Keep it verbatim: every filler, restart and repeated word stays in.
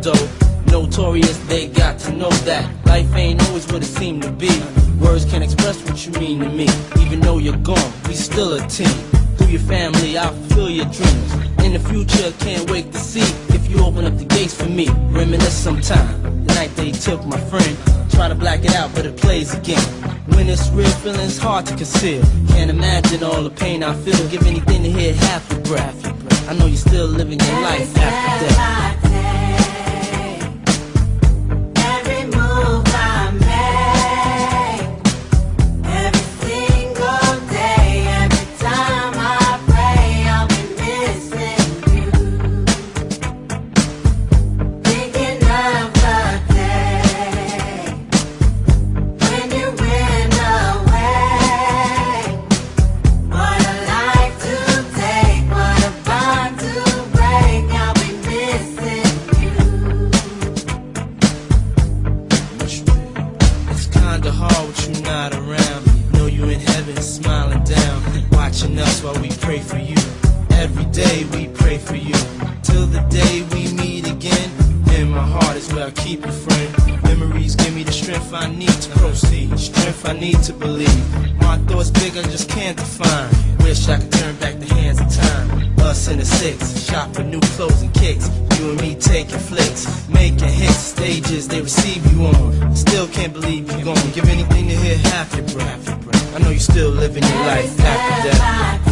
though. Notorious, they got to know that life ain't always what it seemed to be. Words can't express what you mean to me. Even though you're gone, we still a team. Through your family, I'll fulfill your dreams. In the future, can't wait to see if you open up the gates for me. Reminisce sometime, the night they took my friend. Try to black it out, but it plays again. When it's real, feeling's hard to conceal. Can't imagine all the pain I feel. Give anything to hear half your breath. I know you're still living your life after death. Us while we pray for you. Every day we pray for you. Till the day we meet again. In my heart is where I keep you, friend. Memories give me the strength I need to proceed. Strength I need to believe. My thoughts big, I just can't define. Wish I could turn back the hands of time. Us in the six, shop for new clothes and kicks. You and me taking flicks, making hits, stages they receive you on. Still can't believe you're gone. Give anything to hear half your breath. I know you're still living your life after death.